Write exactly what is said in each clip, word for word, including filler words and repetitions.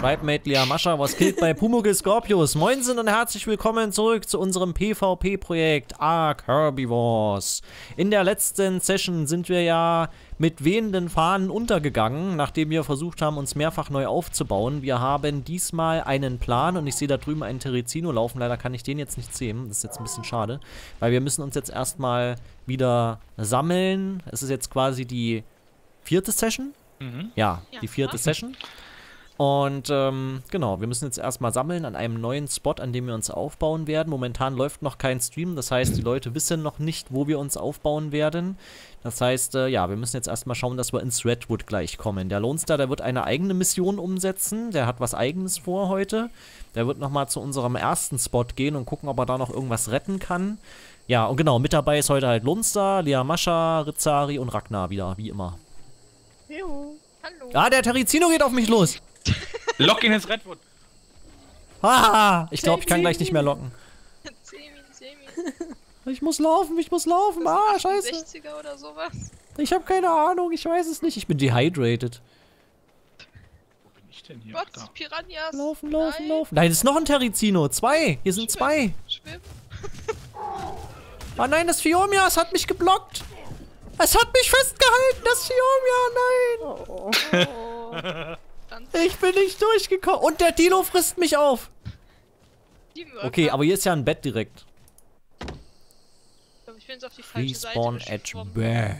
Tribemate Lea Mascha was killt bei Pumuckl Scorpius. Moinsen und herzlich willkommen zurück zu unserem PvP-Projekt Ark Herbivores. In der letzten Session sind wir ja mit wehenden Fahnen untergegangen, nachdem wir versucht haben, uns mehrfach neu aufzubauen. Wir haben diesmal einen Plan und ich sehe da drüben einen Terezino laufen. Leider kann ich den jetzt nicht sehen. Das ist jetzt ein bisschen schade, weil wir müssen uns jetzt erstmal wieder sammeln. Es ist jetzt quasi die vierte Session. Mhm. Ja, ja, die vierte ja. Session. Und ähm, genau, wir müssen jetzt erstmal sammeln an einem neuen Spot, an dem wir uns aufbauen werden. Momentan läuft noch kein Stream, das heißt, die Leute wissen noch nicht, wo wir uns aufbauen werden. Das heißt, äh, ja, wir müssen jetzt erstmal schauen, dass wir ins Redwood gleich kommen. Der Lone Star, der wird eine eigene Mission umsetzen, der hat was Eigenes vor heute. Der wird nochmal zu unserem ersten Spot gehen und gucken, ob er da noch irgendwas retten kann. Ja, und genau, mit dabei ist heute halt Lone Star, Lea Mascha, Rizari und Ragnar wieder, wie immer. Jo, hallo. Ah, der Terezino geht auf mich los. Lock ihn ins Redwood. Ah, ich glaube, ich kann gleich nicht mehr locken. Semi, Semi. Ich muss laufen, ich muss laufen. Ah, scheiße. sechziger oder sowas? Ich habe keine Ahnung, ich weiß es nicht. Ich bin dehydrated. Wo bin ich denn hier? Gott, Da. Piranhas. Laufen, laufen, Nein. laufen. Nein, das ist noch ein Terezino. Zwei. Hier sind zwei. Schwimmen. Ah nein, das Phiomias hat mich geblockt. Es hat mich festgehalten, das Phiomia. Nein. Oh. Oh. Ich bin nicht durchgekommen. Und der Dino frisst mich auf. Okay, aber hier ist ja ein Bett direkt. Ich bin jetzt auf die falsche Respawn Seite at geschwommen. Bed.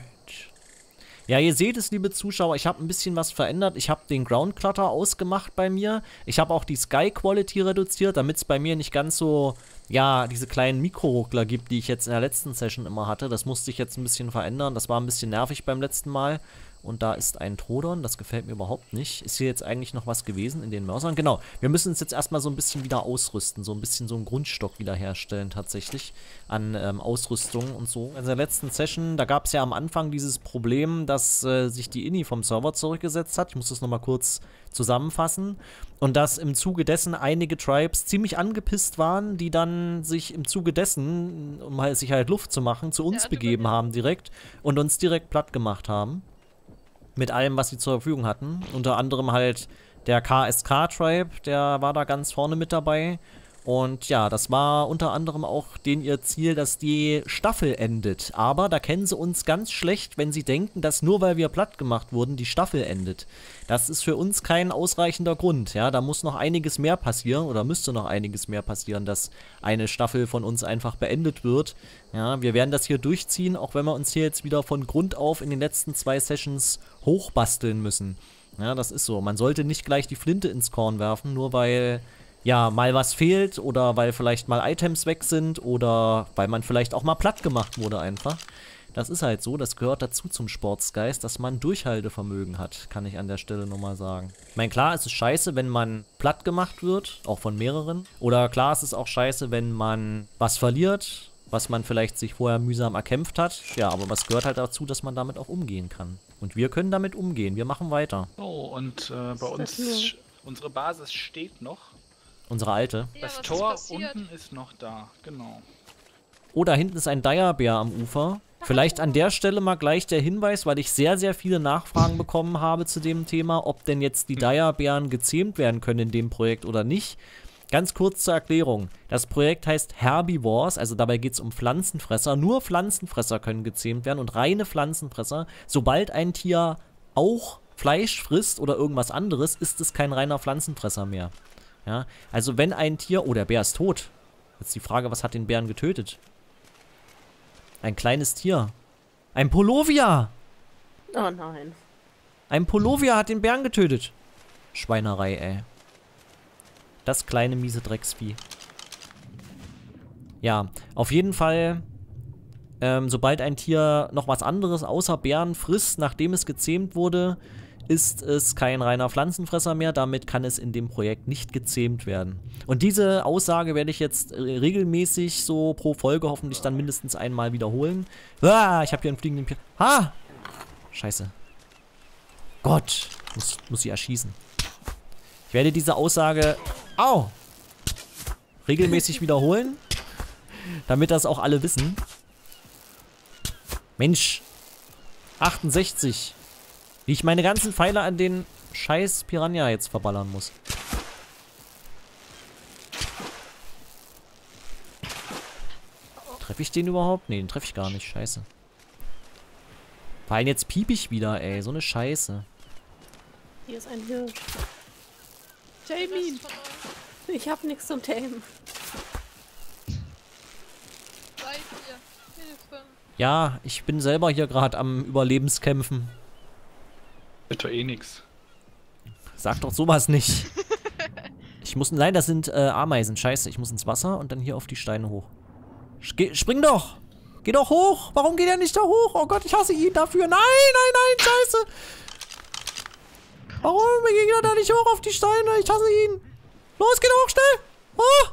Ja, ihr seht es, liebe Zuschauer, ich habe ein bisschen was verändert. Ich habe den Ground Clutter ausgemacht bei mir. Ich habe auch die Sky Quality reduziert, damit es bei mir nicht ganz so, ja, diese kleinen Mikroruckler gibt, die ich jetzt in der letzten Session immer hatte. Das musste ich jetzt ein bisschen verändern. Das war ein bisschen nervig beim letzten Mal. Und da ist ein Trodon, das gefällt mir überhaupt nicht. Ist hier jetzt eigentlich noch was gewesen in den Mörsern? Genau, wir müssen uns jetzt erstmal so ein bisschen wieder ausrüsten. So ein bisschen so einen Grundstock wieder herstellen tatsächlich an ähm, Ausrüstung und so. In der letzten Session, da gab es ja am Anfang dieses Problem, dass äh, sich die Ini vom Server zurückgesetzt hat. Ich muss das nochmal kurz zusammenfassen. Und dass im Zuge dessen einige Tribes ziemlich angepisst waren, die dann sich im Zuge dessen, um halt, sich halt Luft zu machen, zu uns ja, begeben haben direkt und uns direkt platt gemacht haben. Mit allem, was sie zur Verfügung hatten. Unter anderem halt der K S K-Tribe, der war da ganz vorne mit dabei. Und ja, das war unter anderem auch denen ihr Ziel, dass die Staffel endet. Aber da kennen sie uns ganz schlecht, wenn sie denken, dass nur weil wir platt gemacht wurden, die Staffel endet. Das ist für uns kein ausreichender Grund. Ja, da muss noch einiges mehr passieren oder müsste noch einiges mehr passieren, dass eine Staffel von uns einfach beendet wird. Ja, wir werden das hier durchziehen, auch wenn wir uns hier jetzt wieder von Grund auf in den letzten zwei Sessions hochbasteln müssen. Ja, das ist so. Man sollte nicht gleich die Flinte ins Korn werfen, nur weil ja, mal was fehlt oder weil vielleicht mal Items weg sind oder weil man vielleicht auch mal platt gemacht wurde einfach. Das ist halt so, das gehört dazu zum Sportsgeist, dass man Durchhaltevermögen hat, kann ich an der Stelle nochmal sagen. Ich meine, klar, es ist scheiße, wenn man platt gemacht wird, auch von mehreren. Oder klar, es ist auch scheiße, wenn man was verliert, was man vielleicht sich vorher mühsam erkämpft hat. Ja, aber was gehört halt dazu, dass man damit auch umgehen kann. Und wir können damit umgehen, wir machen weiter. Oh, und äh, bei uns, unsere Basis steht noch. Unsere alte. Ja, das Tor unten ist noch da, genau. Oh, da hinten ist ein Dire-Bär am Ufer. Vielleicht an der Stelle mal gleich der Hinweis, weil ich sehr, sehr viele Nachfragen bekommen habe zu dem Thema, ob denn jetzt die Dire-Bären gezähmt werden können in dem Projekt oder nicht. Ganz kurz zur Erklärung. Das Projekt heißt Herbivores, also dabei geht es um Pflanzenfresser. Nur Pflanzenfresser können gezähmt werden und reine Pflanzenfresser. Sobald ein Tier auch Fleisch frisst oder irgendwas anderes, ist es kein reiner Pflanzenfresser mehr. Ja, also wenn ein Tier... Oh, der Bär ist tot. Jetzt die Frage, was hat den Bären getötet? Ein kleines Tier. Ein Polovia! Oh nein. Ein Polovia hat den Bären getötet. Schweinerei, ey. Das kleine miese Drecksvieh. Ja, auf jeden Fall... Ähm, sobald ein Tier noch was anderes außer Bären frisst, nachdem es gezähmt wurde, ist es kein reiner Pflanzenfresser mehr. Damit kann es in dem Projekt nicht gezähmt werden. Und diese Aussage werde ich jetzt regelmäßig so pro Folge hoffentlich dann mindestens einmal wiederholen. Ah, ich habe hier einen fliegenden Pier. Ha! Scheiße. Gott, muss, muss sie erschießen. Ich werde diese Aussage, au, regelmäßig wiederholen, damit das auch alle wissen. Mensch, achtundsechzig. Wie ich meine ganzen Pfeile an den scheiß Piranha jetzt verballern muss. Treffe ich den überhaupt? Ne, den treffe ich gar nicht. Scheiße. Vor allem jetzt piep ich wieder, ey. So eine Scheiße. Hier ist ein Hirsch. Der Jamie, Rest von euch ich hab nichts zum Tamen. seid ihr. Hilfe. Ja, ich bin selber hier gerade am Überlebenskämpfen. Wird doch eh nix. Sag doch sowas nicht. Ich muss... Nein, das sind äh, Ameisen. Scheiße, ich muss ins Wasser und dann hier auf die Steine hoch. Geh, spring doch! Geh doch hoch! Warum geht er nicht da hoch? Oh Gott, ich hasse ihn dafür. Nein, nein, nein, scheiße! Warum geht er da nicht hoch auf die Steine? Ich hasse ihn! Los, geh hoch, schnell! Oh!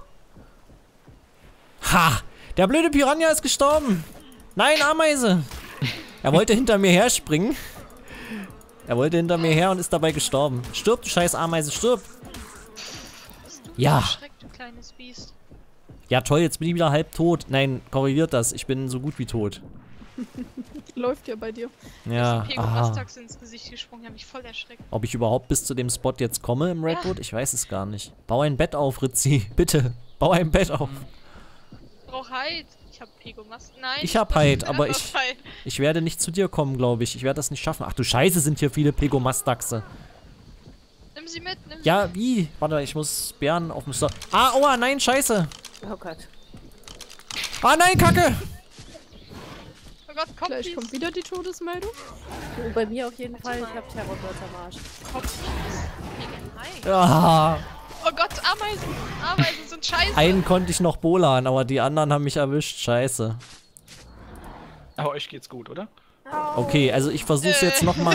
Ha! Der blöde Piranha ist gestorben! Nein, Ameise! Er wollte hinter mir her springen. Er wollte hinter mir her und ist dabei gestorben. Stirb, du scheiß Ameise, stirb! Bist du Ja. erschreckt, du kleines Biest. Ja toll, jetzt bin ich wieder halb tot. Nein, korrigiert das. Ich bin so gut wie tot. Läuft ja bei dir. Ja, Pego aha. Mastax ins Gesicht gesprungen, hat mich voll erschreckt. Ob ich überhaupt bis zu dem Spot jetzt komme im Redwood? Ich weiß es gar nicht. Bau ein Bett auf, Ritzi. Bitte. Bau ein Bett auf. Ich brauch Halt. Ich hab Pego Mastax. Nein. Ich hab Halt, aber brauch ich- Halt. Ich werde nicht zu dir kommen, glaube ich. Ich werde das nicht schaffen. Ach du Scheiße, sind hier viele Pegomastaxe. Nimm sie mit, nimm Ja, wie? Warte, ich muss Bären auf dem Stop. Ah, aua, nein, scheiße. Oh Gott. Ah, nein, Kacke. Oh Gott, komm, Gleich kommt wieder die Todesmeldung. Oh, bei mir auf jeden Fall. Ich hab Terrorwörter am Arsch. Hi. Ah, Oh Gott, Ameisen. Ameisen sind scheiße. einen konnte ich noch bolan, aber die anderen haben mich erwischt. Scheiße. Aber euch geht's gut, oder? Okay, also ich versuch's jetzt nochmal.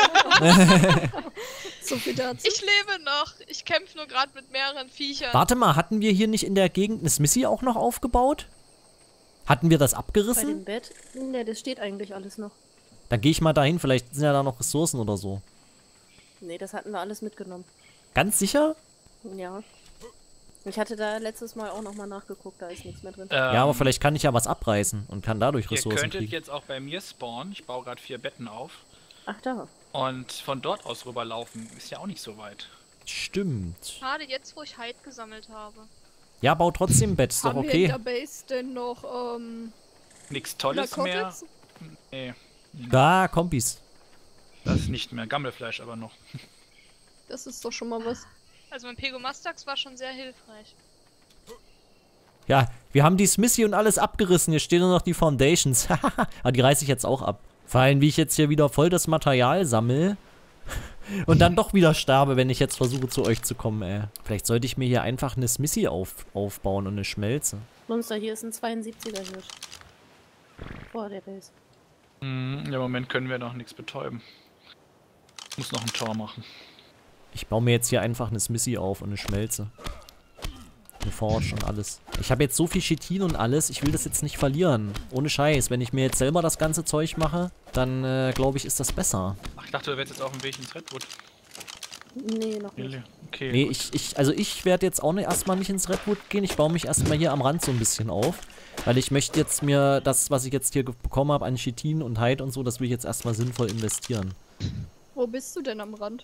So viel dazu. Ich lebe noch. Ich kämpfe nur gerade mit mehreren Viechern. Warte mal, hatten wir hier nicht in der Gegend eine Smithy auch noch aufgebaut? Hatten wir das Bei abgerissen? dem Bett? Ne, das steht eigentlich alles noch. Dann gehe ich mal dahin, vielleicht sind ja da noch Ressourcen oder so. Ne, das hatten wir alles mitgenommen. Ganz sicher? Ja. Ich hatte da letztes Mal auch nochmal nachgeguckt, da ist nichts mehr drin. Ähm, Ja, aber vielleicht kann ich ja was abreißen und kann dadurch Ihr Ressourcen könntet kriegen. jetzt auch bei mir spawnen. Ich baue gerade vier Betten auf. Ach da. Und von dort aus rüberlaufen ist ja auch nicht so weit. Stimmt. Gerade jetzt, wo ich Halt gesammelt habe. Ja, bau trotzdem ein Bett, ist doch Haben wir in okay. der Base denn noch ähm, Nichts Tolles mehr. Narcotics? Nee, Da, Kompis. das nicht mehr. Gammelfleisch aber noch. Das ist doch schon mal was. Also mein Pego Mastax war schon sehr hilfreich. Ja, wir haben die Smithy und alles abgerissen. Hier stehen nur noch die Foundations. Aber die reiße ich jetzt auch ab. Vor allem, wie ich jetzt hier wieder voll das Material sammle. Und dann doch wieder sterbe, wenn ich jetzt versuche, zu euch zu kommen, ey. Vielleicht sollte ich mir hier einfach eine Smithy auf, aufbauen und eine Schmelze. Monster, hier ist ein zweiundsiebziger Hirsch. Vor der Base. Hm, Im Moment können wir noch nichts betäuben. Ich muss noch ein Tor machen. Ich baue mir jetzt hier einfach eine Smithy auf und eine Schmelze. Eine Forge und alles. Ich habe jetzt so viel Chitin und alles, ich will das jetzt nicht verlieren. Ohne Scheiß. Wenn ich mir jetzt selber das ganze Zeug mache, dann äh, glaube ich, ist das besser. Ach, ich dachte, du wärst jetzt auf dem Weg ins Redwood. Nee, noch nicht. Okay. Nee, gut. ich, ich, also ich werde jetzt auch nicht, erstmal nicht ins Redwood gehen. Ich baue mich erstmal hier am Rand so ein bisschen auf. Weil ich möchte jetzt mir das, was ich jetzt hier bekommen habe an Chitin und Hide und so, das will ich jetzt erstmal sinnvoll investieren. Wo bist du denn am Rand?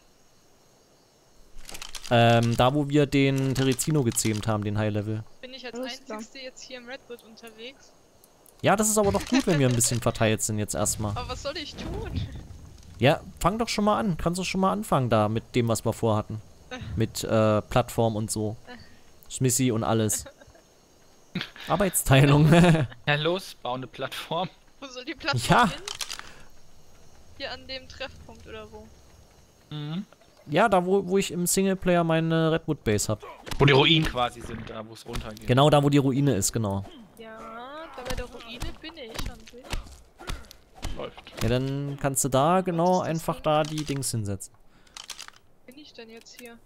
Ähm, da wo wir den Terezino gezähmt haben, den High-Level. Bin ich als Alles klar. Einzigste jetzt hier im Redwood unterwegs? Ja, das ist aber doch gut, wenn wir ein bisschen verteilt sind jetzt erstmal. Aber was soll ich tun? Ja, fang doch schon mal an. Kannst du schon mal anfangen da mit dem, was wir vorhatten. Mit äh, Plattform und so. Smithy und alles. Arbeitsteilung. Ja, los, bau eine Plattform. Wo soll die Plattform Ja. hin? Hier an dem Treffpunkt oder wo? Mhm. Ja, da wo, wo ich im Singleplayer meine Redwood Base habe. Wo die Ruinen quasi sind, da wo es runtergeht. Genau da, wo die Ruine ist, genau. Ja, da bei der Ruine bin ich an sich. Läuft. Ja, dann kannst du da genau einfach da die Dings hinsetzen. Bin ich denn jetzt hier?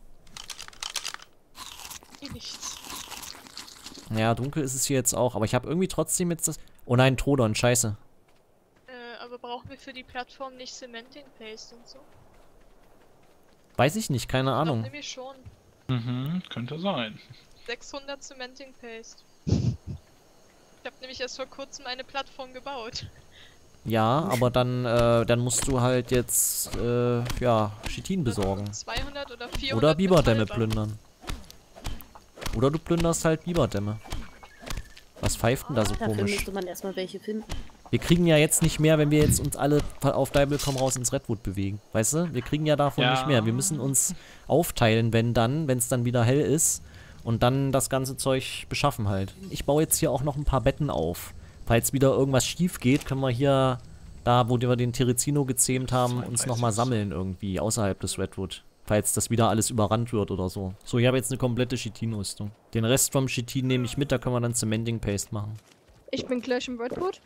Hier nichts. Ja, dunkel ist es hier jetzt auch, aber ich habe irgendwie trotzdem jetzt das... Oh nein, Trodon, scheiße. Äh, aber brauchen wir für die Plattform nicht Cementing Paste und so? Weiß ich nicht, keine Ich glaub Ahnung. nämlich schon. Mhm, könnte sein. sechshundert Cementing Paste. Ich habe nämlich erst vor kurzem eine Plattform gebaut. Ja, aber dann, äh, dann musst du halt jetzt, äh, ja, Chitin besorgen. zweihundert oder vierhundert Oder Biberdämme Metallbahn. plündern. Oder du plünderst halt Biberdämme. Was pfeift denn da so Dafür komisch? müsste man erstmal welche finden. Wir kriegen ja jetzt nicht mehr, wenn wir jetzt uns alle auf Deibel komm raus ins Redwood bewegen. Weißt du? Wir kriegen ja davon Ja. nicht mehr. Wir müssen uns aufteilen, wenn dann, wenn es dann wieder hell ist. Und dann das ganze Zeug beschaffen halt. Ich baue jetzt hier auch noch ein paar Betten auf. Falls wieder irgendwas schief geht, können wir hier, da wo wir den Terizino gezähmt haben, uns nochmal sammeln irgendwie, außerhalb des Redwood. Falls das wieder alles überrannt wird oder so. So, ich habe jetzt eine komplette Chitin-Rüstung. Den Rest vom Chitin nehme ich mit, da können wir dann Cementing Paste machen. Ich bin gleich im Redwood.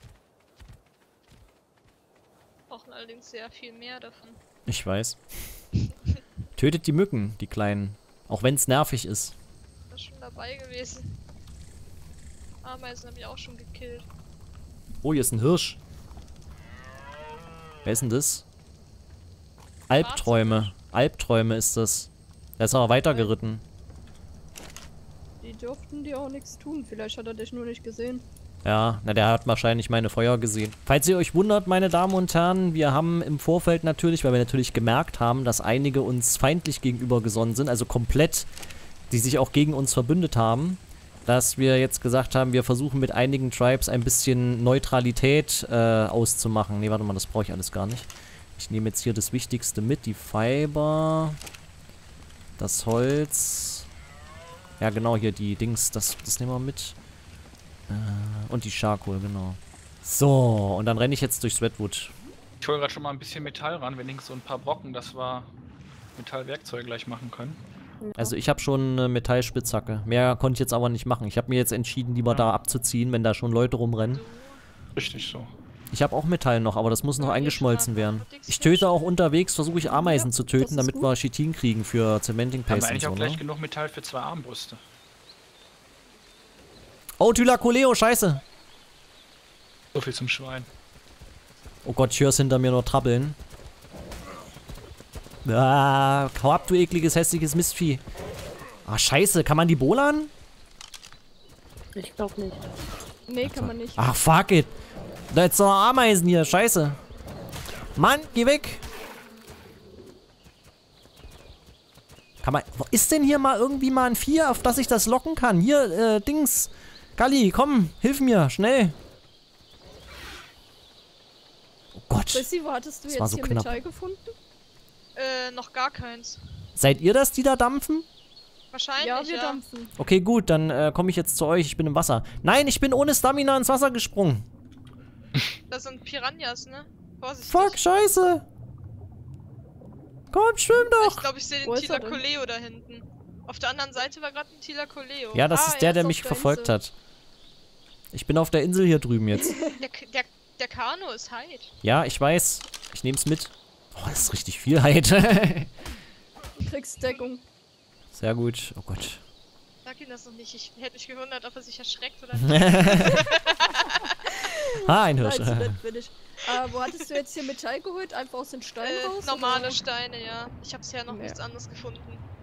Brauchen allerdings sehr viel mehr davon. Ich weiß. Tötet die Mücken, die kleinen. Auch wenn es nervig ist. Das ist schon dabei gewesen. Ameisen habe ich auch schon gekillt. Oh, hier ist ein Hirsch. Wer ist denn das? Albträume. Albträume ist das. Der ist aber weitergeritten. Die durften dir auch nichts tun. Vielleicht hat er dich nur nicht gesehen. Ja, na der hat wahrscheinlich meine Feuer gesehen. Falls ihr euch wundert, meine Damen und Herren, wir haben im Vorfeld natürlich, weil wir natürlich gemerkt haben, dass einige uns feindlich gegenüber gesonnen sind, also komplett, die sich auch gegen uns verbündet haben, dass wir jetzt gesagt haben, wir versuchen mit einigen Tribes ein bisschen Neutralität äh, auszumachen. Ne, warte mal, das brauche ich alles gar nicht. Ich nehme jetzt hier das Wichtigste mit, die Fiber, das Holz, ja genau, hier die Dings, das, das nehmen wir mit. Äh, und die Charcoal, genau. So, und dann renne ich jetzt durchs Redwood. Ich hole gerade schon mal ein bisschen Metall ran, wenigstens so ein paar Brocken, dass wir Metallwerkzeuge gleich machen können. Also ich habe schon eine Metallspitzhacke. Mehr konnte ich jetzt aber nicht machen. Ich habe mir jetzt entschieden, lieber Ja. da abzuziehen, wenn da schon Leute rumrennen. Richtig so. Ich habe auch Metall noch, aber das muss noch Ja, hier eingeschmolzen schon werden. mal nix Ich töte mehr. auch unterwegs, versuche ich Ameisen Ja, zu das töten, ist damit gut. wir Chitin kriegen für Cementing Haben wir Paste und eigentlich so, auch gleich ne? genug Metall für zwei Armbrüste. Oh, Thylakoleo, scheiße! So viel zum Schwein. Oh Gott, ich hör's hinter mir nur trabbeln. Ah, hau ab, du ekliges, hässliches Mistvieh. Ah, scheiße, kann man die bohlern? Ich glaube nicht. Nee, kann man nicht. Ach, fuck it. Da ist doch Ameisen hier, scheiße. Mann, geh weg. Kann man, wo ist denn hier mal irgendwie mal ein Vieh, auf das ich das locken kann? Hier, äh, Dings. Galli, komm, hilf mir, schnell. Oh Gott. Sissi, wo hattest du Das war jetzt so hier knapp. Metall gefunden? Äh, noch gar keins. Seid ihr das, die da dampfen? Wahrscheinlich, Ja, ja. wir dampfen. Okay, gut, dann äh, komme ich jetzt zu euch. Ich bin im Wasser. Nein, ich bin ohne Stamina ins Wasser gesprungen. Das sind Piranhas, ne? Vorsichtig. Fuck, scheiße. Komm, schwimm Ich doch. glaube, ich sehe den Wo ist er denn? Thylakoleo da hinten. Auf der anderen Seite war gerade ein Thylakoleo. Ja, das Ah, ist der, er der ist mich auf der verfolgt Insel. hat. Ich bin auf der Insel hier drüben jetzt. Der, K- der, der Kano ist Hyde. Ja, ich weiß. Ich nehm's mit. Oh, das ist richtig viel Heid. Du kriegst Deckung. Sehr gut. Oh Gott. Sag ihm das noch nicht. Ich hätte mich gewundert, ob er sich erschreckt oder nicht. Ah, ein Nein, Hirsch. so nett bin ich. Äh, wo hattest du jetzt hier Metall geholt? Einfach aus den Steinen äh, raus? normale oder? Steine, ja. Ich habe bisher noch Ja. nichts anderes gefunden.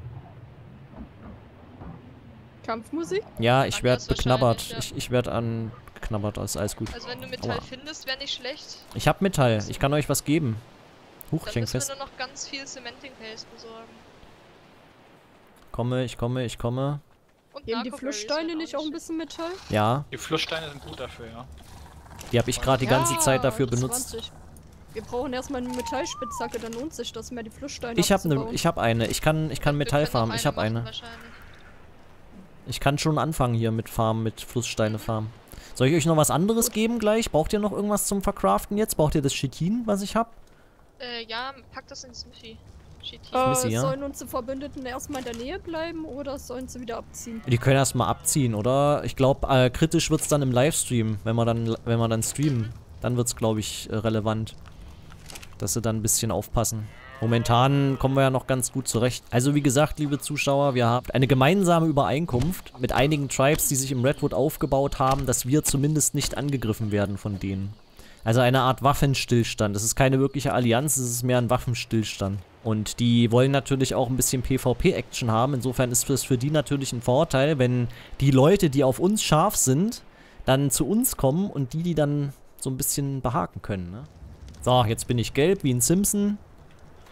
Kampfmusik? Ja, ich werde Anders beknabbert. wahrscheinlich, Ich, ich werde angeknabbert. Ist alles gut. Also wenn du Metall Aua. findest, wäre nicht schlecht. Ich hab Metall. Ich kann euch was geben. Huch, ich Dann häng müssen wir fest. nur noch ganz viel Cementing Paste besorgen. Komme, ich komme, ich komme. Und Geben die Narco-Berries Flusssteine wären nicht auch ein bisschen Metall? Ja, Die Flusssteine sind gut dafür, ja. die habe ich gerade die ganze Ja, Zeit dafür das benutzt. zwanzig. Wir brauchen erstmal eine Metallspitzhacke, dann lohnt sich das mehr, die Flusssteine Ich habe ne, abzubauen. ich hab eine. Ich kann, ich kann Wir Metall können noch farmen. Ich habe machen eine. wahrscheinlich. Ich kann schon anfangen hier mit Farmen, mit Flusssteine farmen. Soll ich euch noch was anderes geben gleich? Braucht ihr noch irgendwas zum Verkraften jetzt? Braucht ihr das Chitin, was ich hab? Äh, ja, pack das in Smithy. Chitin. Äh, Missy, ja? Sollen unsere Verbündeten erstmal in der Nähe bleiben oder sollen sie wieder abziehen? Die können erstmal abziehen, oder? Ich glaube, äh, kritisch wird's dann im Livestream, wenn wir dann, wenn wir dann streamen. Dann wird's, glaube ich, äh, relevant. Dass sie dann ein bisschen aufpassen. Momentan kommen wir ja noch ganz gut zurecht. Also wie gesagt, liebe Zuschauer, wir haben eine gemeinsame Übereinkunft mit einigen Tribes, die sich im Redwood aufgebaut haben, dass wir zumindest nicht angegriffen werden von denen. Also eine Art Waffenstillstand. Das ist keine wirkliche Allianz, es ist mehr ein Waffenstillstand. Und die wollen natürlich auch ein bisschen PvP-Action haben. Insofern ist es für die natürlich ein Vorteil, wenn die Leute, die auf uns scharf sind, dann zu uns kommen und die, die dann so ein bisschen behaken können, ne? So, jetzt bin ich gelb wie ein Simpson.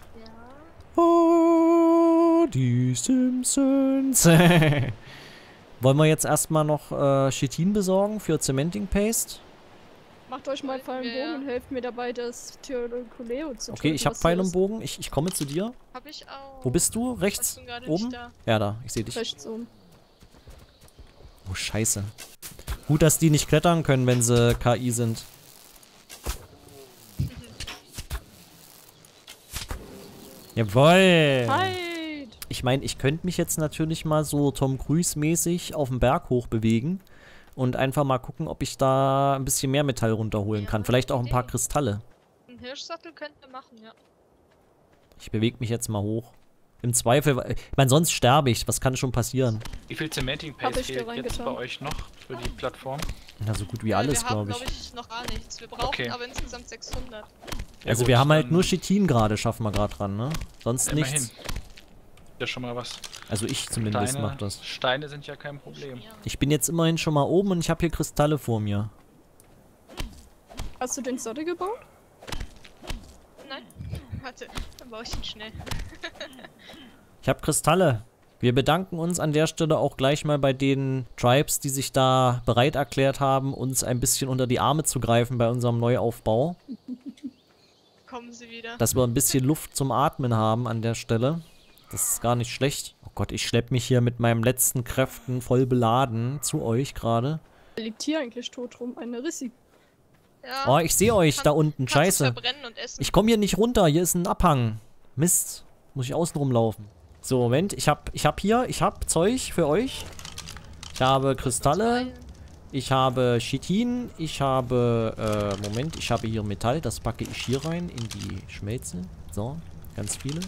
Ja. Oh, die Simpsons. Wollen wir jetzt erstmal noch äh, Chitin besorgen für Cementing Paste? Macht euch mal Pfeil und Ja. Bogen und helft mir dabei, das Theokuleo zu Okay, töten, ich habe was Pfeil hier und ist. Bogen. Ich, ich komme zu dir. Hab ich auch. Wo bist du? Rechts? Ich bin gerade Oben? nicht da. Ja, da. Ich sehe dich. Rechts oben. Oh, scheiße. Gut, dass die nicht klettern können, wenn sie K I sind. Jawoll! Halt! Ich meine, ich könnte mich jetzt natürlich mal so Tom Cruise-mäßig auf den Berg hoch bewegen und einfach mal gucken, ob ich da ein bisschen mehr Metall runterholen Ja, kann. Vielleicht auch ein paar okay. Kristalle. Ein Hirschsattel könnten wir machen, ja. Ich bewege mich jetzt mal hoch. Im Zweifel, ich meine, sonst sterbe ich. Was kann schon passieren? Wie viel Cementing Hab Paste ich dir fehlt jetzt reingetan. bei euch noch für die Plattform? Na, so gut wie Äh, alles, wir haben, glaube ich. glaube ich, noch gar nichts. Wir brauchen Okay. aber insgesamt sechshundert. Ja Also gut, wir haben halt dann nur Chitin gerade, schaffen wir gerade dran, ne? Sonst immerhin. nichts. Ja, schon mal was. Also ich zumindest Steine, mach das. Steine sind ja kein Problem. Ja. Ich bin jetzt immerhin schon mal oben und ich habe hier Kristalle vor mir. Hast du den Sotte gebaut? Nein? Warte, dann baue ich ihn schnell. Ich habe Kristalle. Wir bedanken uns an der Stelle auch gleich mal bei den Tribes, die sich da bereit erklärt haben, uns ein bisschen unter die Arme zu greifen bei unserem Neuaufbau. Kommen sie wieder. Dass wir ein bisschen Luft zum Atmen haben an der Stelle. Das ist gar nicht schlecht. Oh Gott, ich schleppe mich hier mit meinen letzten Kräften voll beladen zu euch gerade. Er liegt hier eigentlich tot rum, eine Rissi. Ja, Oh, ich sehe euch kann- da unten. kannst es Scheiße. verbrennen und essen. Ich komme hier nicht runter. Hier ist ein Abhang. Mist. Muss ich außen rumlaufen. So, Moment. Ich hab, ich hab hier, ich hab Zeug für euch. Ich habe Kristalle. Ich habe Chitin. Ich habe, äh, Moment. Ich habe hier Metall. Das packe ich hier rein in die Schmelze. So, ganz viele.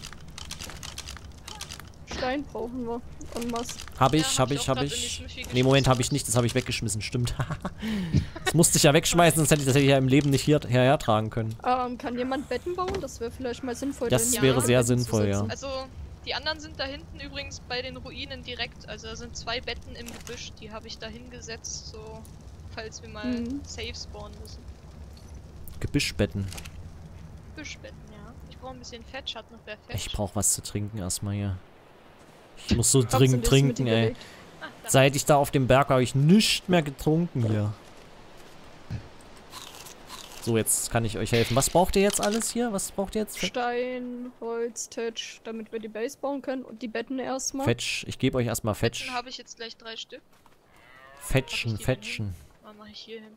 Stein brauchen wir. Und was? Habe Ja, ich, hab habe ich ich, auch habe grad in die ich. Smithy Nee, geschmissen. Moment, habe ich nicht. Das habe ich weggeschmissen. Stimmt. Das musste ich ja wegschmeißen, sonst hätte ich das ja im Leben nicht hier, hierher tragen können. Ähm, kann jemand Betten bauen? Das wäre vielleicht mal sinnvoll. Das denn wäre ja, sehr Betten zu sinnvoll, ja. setzen. Also, die anderen sind da hinten übrigens bei den Ruinen direkt. Also, da sind zwei Betten im Gebüsch. Die habe ich da hingesetzt, so, falls wir mal Mhm. safe spawnen müssen. Gebüschbetten. Gebüschbetten, ja. Ich brauche ein bisschen Fetch, hat noch wer Fetch. Ich brauche was zu trinken erstmal hier. Ich muss so Trotzdem dringend bist du mit trinken, ihm ey. belegt. Ah, da. Seit ich da auf dem Berg war, habe ich nichts mehr getrunken hier. So, jetzt kann ich euch helfen. Was braucht ihr jetzt alles hier? Was braucht ihr jetzt? Fe- Stein, Holz, Tetsch, damit wir die Base bauen können und die Betten erstmal. Fetch. Ich gebe euch erstmal Fetch. Betten habe ich jetzt gleich drei Stück. Fetchen, Hab ich die fetchen. Dann mache ich hier hin.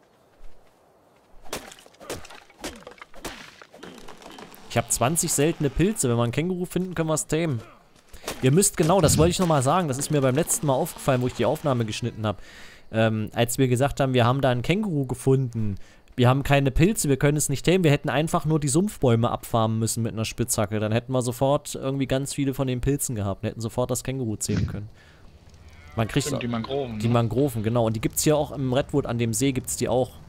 Ich habe zwanzig seltene Pilze. Wenn wir einen Känguru finden, können wir es tamen. Ihr müsst genau, das wollte ich nochmal sagen. Das ist mir beim letzten Mal aufgefallen, wo ich die Aufnahme geschnitten habe. Ähm, als wir gesagt haben, wir haben da einen Känguru gefunden. Wir haben keine Pilze, wir können es nicht tamen. Wir hätten einfach nur die Sumpfbäume abfarmen müssen mit einer Spitzhacke. Dann hätten wir sofort irgendwie ganz viele von den Pilzen gehabt. Wir hätten sofort das Känguru zähmen können. Man kriegt Stimmt, die Mangroven. die ne? Mangroven, genau. Und die gibt es hier auch im Redwood an dem See, gibt es die auch.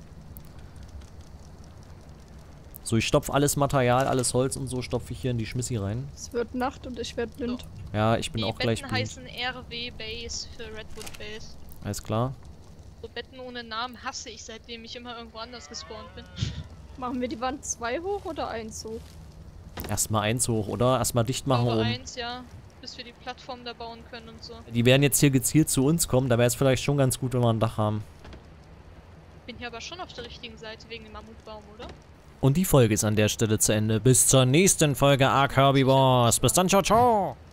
So, ich stopfe alles Material, alles Holz und so stopfe ich hier in die Schmissi rein. Es wird Nacht und ich werde blind. Ja, ich bin Die auch gleich Betten blind. heißen R W Base für Redwood Base. Alles klar. So Betten ohne Namen hasse ich, seitdem ich immer irgendwo anders gespawnt bin. Machen wir die Wand zwei hoch oder eins hoch? Erstmal eins hoch, oder? Erstmal dicht Ich machen glaube um. eins, ja. Bis wir die Plattform da bauen können und so. Die werden jetzt hier gezielt zu uns kommen. Da wäre es vielleicht schon ganz gut, wenn wir ein Dach haben. Bin hier aber schon auf der richtigen Seite wegen dem Mammutbaum, oder? Und die Folge ist an der Stelle zu Ende. Bis zur nächsten Folge Ark Herbivores. Bis dann, ciao, ciao.